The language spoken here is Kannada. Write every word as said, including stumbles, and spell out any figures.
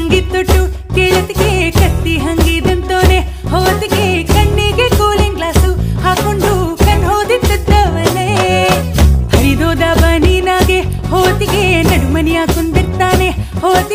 ಲುಂಗಿ ತೊಟ್ಟು ಕೇಳತಿಗೆ ಕತ್ತಿ ಹಂಗಿದಂತೋನೆ ಹೋತಿಗೆ ಕಣ್ಣಿಗೆ ಕೂಲಿಂಗ್ ಗ್ಲಾಸು ಹಾಕೊಂಡು ಕಣ್ ಹೋದಿದ್ದವನೇ ಹರಿದೋದ ಬನೀನಾಗೆ ಹೋತಿಗೆ ನಡುಮನಿ ಹಾಕೊಂಡಿರ್ತಾನೆ ಹೋತಿ